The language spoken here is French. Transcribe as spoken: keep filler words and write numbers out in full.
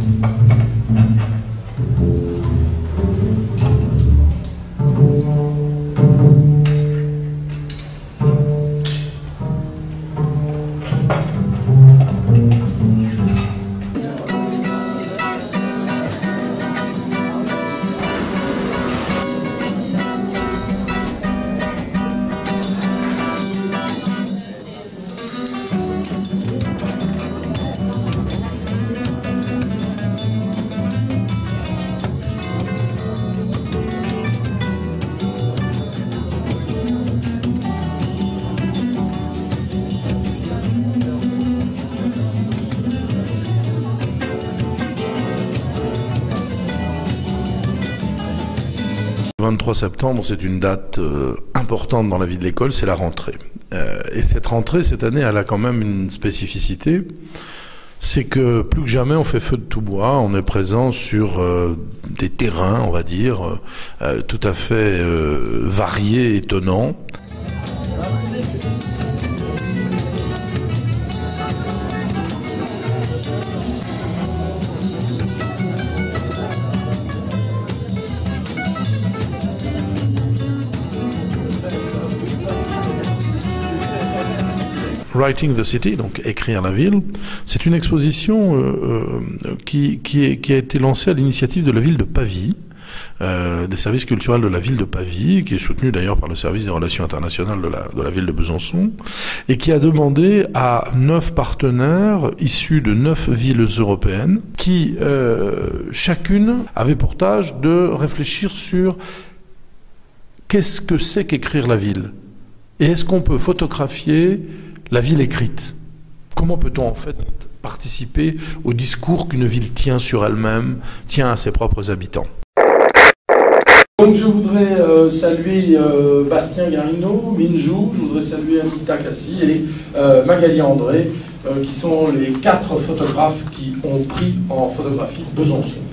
Le vingt-trois septembre, c'est une date euh, importante dans la vie de l'école, c'est la rentrée. Euh, et cette rentrée, cette année, elle a quand même une spécificité, c'est que plus que jamais, on fait feu de tout bois, on est présent sur euh, des terrains, on va dire, euh, tout à fait euh, variés, étonnants. Writing the City, donc écrire la ville, c'est une exposition euh, euh, qui, qui, est, qui a été lancée à l'initiative de la ville de Pavie, euh, des services culturels de la ville de Pavie, qui est soutenue d'ailleurs par le service des relations internationales de la, de la ville de Besançon, et qui a demandé à neuf partenaires issus de neuf villes européennes, qui euh, chacune avait pour tâche de réfléchir sur qu'est-ce que c'est qu'écrire la ville, et est-ce qu'on peut photographier la ville écrite. Comment peut-on en fait participer au discours qu'une ville tient sur elle-même, tient à ses propres habitants? Donc je voudrais euh, saluer euh, Bastien Garino, Minjou, je voudrais saluer Anita Cassi et euh, Magali André, euh, qui sont les quatre photographes qui ont pris en photographie Besançon.